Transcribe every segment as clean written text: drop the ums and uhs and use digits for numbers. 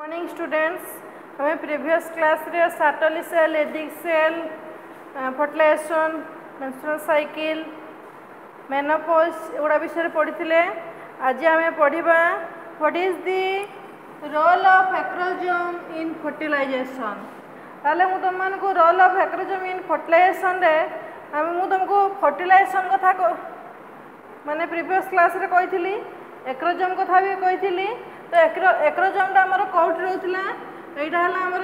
Morning students हमें previous class रे साटली सेल एडिक सेल फर्टिलाइजेशन मेंस्ट्रुअल साइकिल मेनोपॉज एगुड़ा विषय पढ़ी आज आम पढ़ा what is the role of acrosome in fertilization. ताले मु तुमको role of acrosome in fertilization रे तुमको फर्टिलाइजेशन कथा माने प्रीवियस क्लास रे कही एक्रोजोम कथा भी कही। तो एक्रोजोम टा हमर कोठी रहउतला एटा हला हमर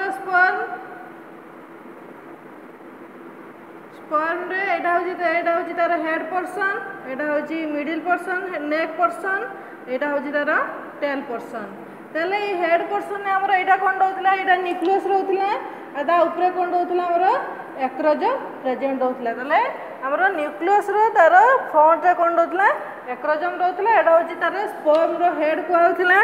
स्पर्म रे एटा होची तार हेड पोर्शन, एटा होची मिडिल पोर्शन नेक पोर्शन, एटा होची तार टेल पोर्शन। तले ई हेड पोर्शन ने हमर एटा कोन रहउतला एटा न्यूक्लियस रहउतला आदा ऊपर कोन रहउतला हमर एक्रोजोम प्रेजेंट रहउतला। तले हमर न्यूक्लियस रे तार फ्रंट रे कोन रहउतला एक्रोजोम रहउतला एटा होची तार स्पर्म रो हेड को होउतला।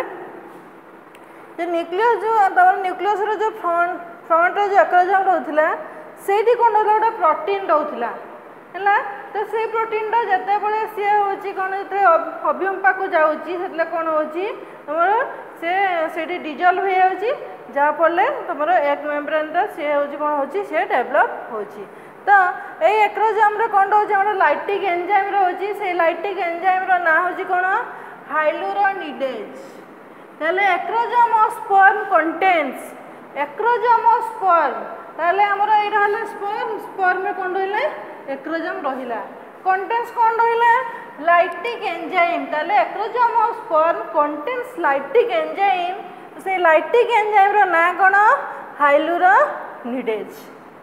जो न्यूक्लियस जो तमर न्यूक्लियस रो जो फ्रंट रे जो एक्रोजोम रहउतला सेठी कोन रहला ओटा प्रोटीन रहउतला हैला। तो से प्रोटीन टा जते बळे से होची कोन जते अभियम पाकु जाउची सेतले कोन होची तमर से सेठी डिजॉल्व हो जाउची जा पड़ले तमर एक मेम्ब्रेन टा से होची कोन होची से डेवलप होची। तो ए एक्रोजोम रे कोन होची हमर लाइटिक एंजाइम रे होची से लाइटिक एंजाइम रो ना होची कोन हाइलुरोनिडेज। ताले acrosome of sperm contains acrosome of sperm ताले हमरो ए रहला स्पर्म में कोन रहिला एक्रोजोम रहिला कंटेन्स कोन रहिला लाइटिक एंजाइम। ताले acrosome of sperm contains lytic enzyme से लाइटिक एंजाइम रो ना कोन हाइलुरोनिडेज।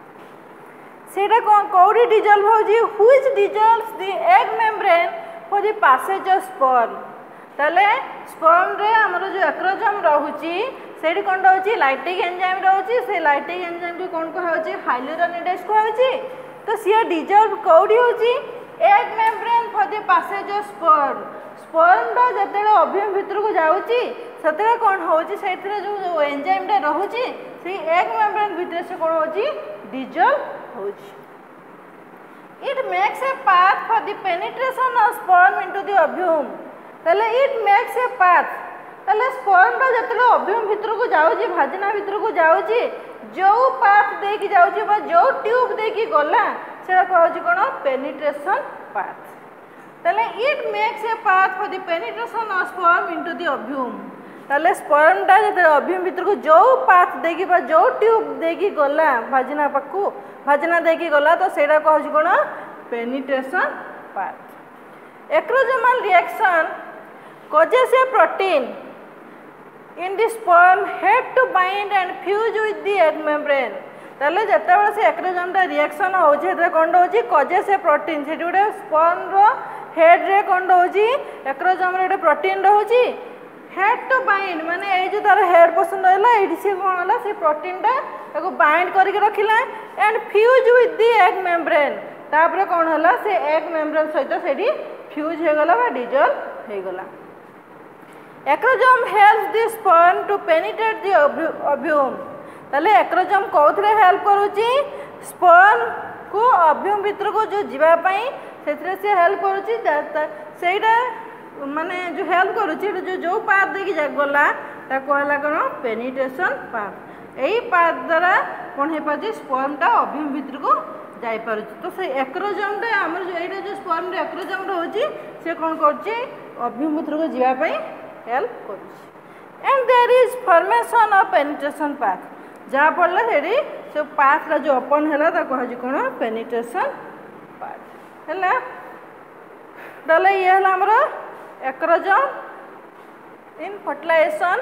सेटा कोडी डिजॉल्व होजी which dissolves the egg membrane for the passage of sperm. ताले स्पर्म रे हमर जो एक्रोजोम रहउची सेठी कोन रहउची लाइटिक एंजाइम रहउची से लाइटिक एंजाइम को कोन को होउची हाइलुरोनिडेज को होउची। तो सी डिजॉल्व कोडी होउची egg membrane for the passage of sperm. Sperm दा जतेले अभियम भीतर को जाउची सतेले कोन होउची सेथिरे जो एंजाइम रे रहउची से एग मेम्ब्रेन भीतर से कोन होउची डिजॉल्व होउची। It makes a path for the penetration of sperm into the ovum। ताले इट मेक्स ए पाथ ताले स्पर्म टा जतले ओव्यूम भीतर को जाउची भाजना भीतर को जाउची जो पाथ दे की जाउची बा जो ट्यूब दे की गला सेरा कहउची कोन पेनिट्रेशन पाथ। ताले it makes a path for the penetration of sperm into the ovum. ताले स्पर्म टा जतले ओव्यूम भीतर को जो पाथ दे की बा जो ट्यूब दे की गला भाजना पक्कू भाजना दे की गला तो सेरा कहउची कोन penetration path. Acrosomal reaction causes a protein in the sperm head to bind and fuse with the egg membrane। ताले जते बेले से एक्रोजोम टा रिएक्शन होउछे ते कोन होउची causes a protein सेठी उडे स्पर्म रो हेड रे कोन होउची एक्रोजोम रे प्रोटीन रहउची हेड टू बाइंड माने ए जो तार हेड पोर्शन रहला एडी से कोन होला से प्रोटीन टा ताको बाइंड करि के रखिला and fuse with the egg membrane. तापर कोन होला से एग मेम्ब्रेन सहित सेठी फ्यूज हे गला बा डिजॉल्व हे गला। Acrosome helps the sperm to penetrate the ovum. ताले एक्रोजोम कोथरे हेल्प करूची स्पर्म को ओव्यूम भीतर को जो जीवा पई सेथरे से हेल्प करूची सेटा माने जो हेल्प करूची जो जो पाथ दे की गला ता कहला कोन पेनिट्रेशन पाथ। एही पाथ द्वारा कोन हे पाजी स्पर्म टा ओव्यूम भीतर को जाई पारुची। तो से एक्रोजोम टा हमर जो एटा जो स्पर्म रे एक्रोजोम रहउची से कोन करची ओव्यूम भीतर को जीवा पई हेल्प करूची। And there is formation of penetration path जहाँ पड़ला सेठी से पाथ ला जो ओपन हैला ता कहजी कोन पेनिट्रेशन पाथ हैला। ताले ये हैला हमर एक्रोजोम इन फर्टिलाइजेशन।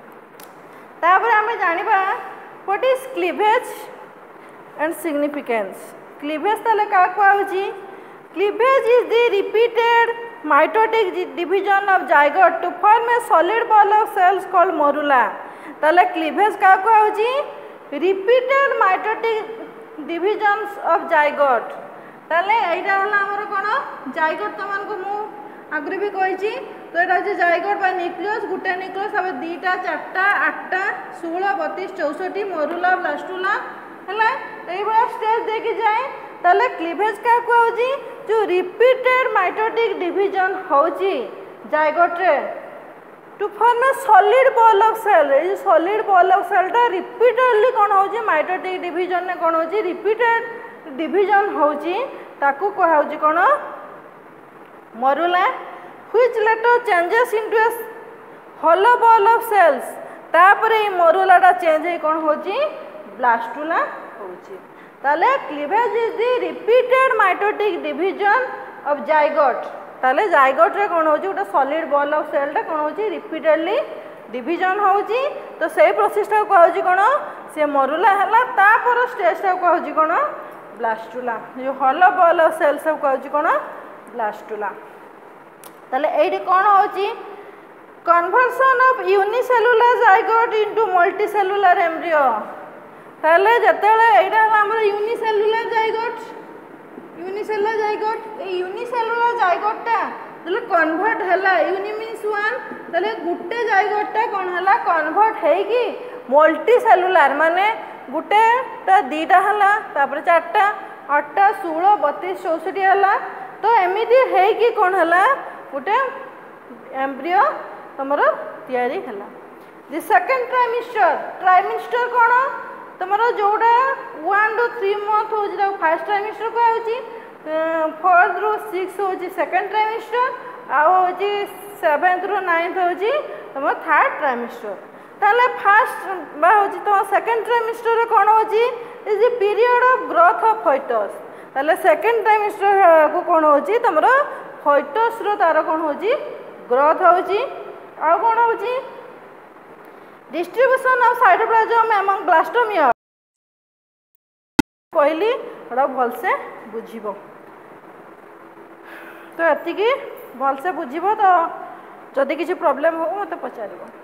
तापर हमें जानिबा what is cleavage and significance. Cleavage ताले का कहउची cleavage is the repeated mitotic division of zygote to form a solid ball of cells called morula। ताले क्लीवेज का कहउची repeated mitotic divisions of zygote। ताले एटा हला हमर कोन zygote तमन को मु आगरे भी कहिची। तो एटा जे zygote बा न्यूक्लियस गुटे न्यूक्लियस अब 2टा 4टा 8टा 16 32 64 मोरुला ब्लास्टुला हला एई बा स्टेज दे के जाए। ताले क्लीवेज का कहउची जो रिपीटेड माइटोटिक डिवीजन होची जायगोट रे to form a solid ball of cell ये सॉलिड बॉल ऑफ सेलटा रिपीटेडली कौन हो माइटोटिक डिवीजन ने कौन हो रिपीटेड डिवीजन होची ताकू कहा होची कौन morula which later changes into a hollow ball of cells तापर ये मरुलाटा चेंज है कौन होची ब्लास्टुला होची ताले cleavage is the repeated mitotic division of zygote ताले जाइगोट रे कौन होची गोटे सॉलिड बॉल ऑफ सेलटा कौन होची रिपीटेडली डिवीजन होची तो सेही प्रोसेसटा कहा होची कौन से मरुला हला तापर स्टेजटा कहा होची कौन ब्लास्टुला जो हॉलो बॉल ऑफ सेल सब कहा होची कौन ब्लास्टुला ताले एठी कौन होची conversion of unicellular zygote into multicellular embryo ताले जतेले एटा हला हमर यूनिसेलुलर जाइगोट ताले कन्वर्ट हला यूनि मीन्स वन ताले गुटे जाइगोटटा कोन हला कन्वर्ट हेकी मल्टीसेलुलर माने गुटेटा दीटा हला तापर चारटा 8टा 16 32 64 हला तो एमिति हेकी कोन हला गुटे एम्ब्रियो तमरो तयारी हला द सेकंड ट्राइमेस्टर कोन तमरो जोडा 1 to 3 मंथ हो जरा फर्स्ट ट्राइमेस्टर को होची 4 through 6 होची सेकंड ट्राइमेस्टर आ होची 7 through 9 होची तमरो थर्ड ट्राइमेस्टर ताले फर्स्ट बा होची तो सेकंड ट्राइमेस्टर रे कोन होची is the period of growth of foetus ताले सेकंड ट्राइमेस्टर को कोन होची तमरो फीटस रो तार कोन होची ग्रोथ होची आ कोन होची distribution of cytoplasm among blastomere कहली बड़ा भल से बुझिबो तो एतिकी भल से बुझिबो तो जदि किसी प्रॉब्लम हो मत पचारिबो।